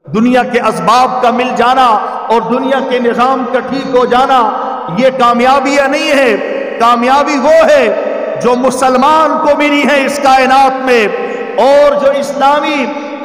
دنیا کے اسباب کا مل جانا اور دنیا کے نظام کا ٹھیک ہو جانا یہ کامیابیاں نہیں ہے. کامیابی وہ ہے جو مسلمان کو ملی ہے اس کائنات میں، اور جو اسلامی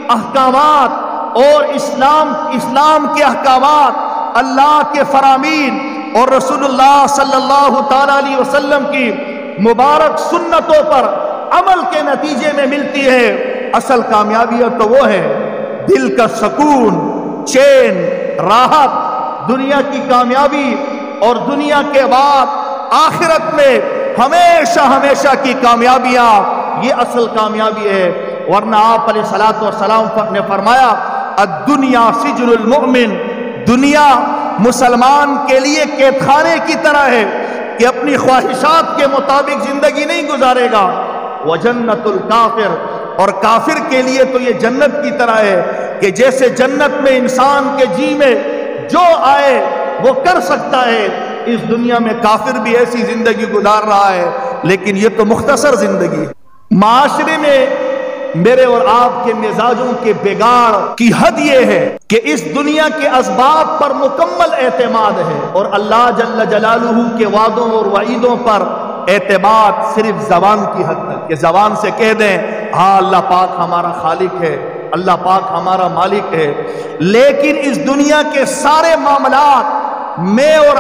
احکامات اور اسلام کے احکامات، اللہ کے فرامین اور رسول اللہ صلی اللہ تعالی علیہ وسلم کی مبارک سنتوں پر عمل کے نتیجے میں ملتی ہے. اصل کامیابی تو وہ ہے دل کا سکون، چین، راحت. دنیا کی کامیابی اور دنیا کے بعد آخرت میں ہمیشہ ہمیشہ کی کامیابیاں، یہ اصل کامیابی ہے. ورنہ آپ علیہ الصلوۃ والسلام نے فرمایا الدنیا سجن المؤمن، دنیا مسلمان کے لیے قید خانے کی طرح ہے کہ اپنی خواہشات کے مطابق زندگی نہیں گزارے گا. وجنت الکافر، اور کافر کے لیے تو یہ جنت کی طرح ہے کہ جیسے جنت میں انسان کے جی میں جو آئے وہ کر سکتا ہے، اس دنیا میں کافر بھی ایسی زندگی گزار رہا ہے، لیکن یہ تو مختصر زندگی ہے. معاشرے میں میرے اور آپ کے مزاجوں کے بگاڑ کی حد یہ ہے کہ اس دنیا کے اسباب پر مکمل اعتماد ہے، اور اللہ جل جلالہ کے وعدوں اور وعیدوں پر اعتماد صرف زبان کی حد تک، کہ زبان سے کہہ دیں ہاں اللہ پاک ہمارا خالق ہے، اللہ پاک ہمارا مالک ہے. لیکن اس دنیا کے سارے معاملات میں اور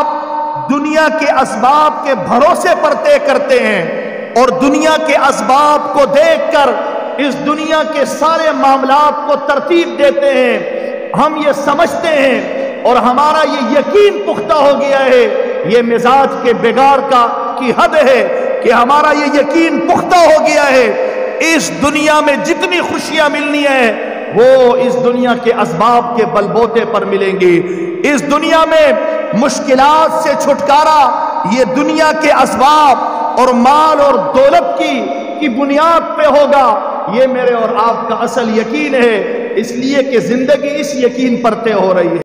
آپ دنیا کے اسباب کے بھروسے پر طے کرتے ہیں، اور دنیا کے اسباب کو دیکھ کر اس دنیا کے سارے معاملات کو ترتیب دیتے ہیں. ہم یہ سمجھتے ہیں اور ہمارا یہ یقین پختہ ہو گیا ہے، یہ مزاج کے بگاڑ کی حد ہے کہ ہمارا یہ یقین پختہ ہو گیا ہے اس دنیا میں جتنی خوشیاں ملنی ہیں وہ اس دنیا کے اسباب کے بلبوتے پر ملیں گی. اس دنیا میں مشکلات سے چھٹکارا یہ دنیا کے اسباب اور مال اور دولت کی بنیاد پہ ہوگا. یہ میرے اور آپ کا اصل یقین ہے، اس لیے کہ زندگی اس یقین پر طے ہو رہی ہے.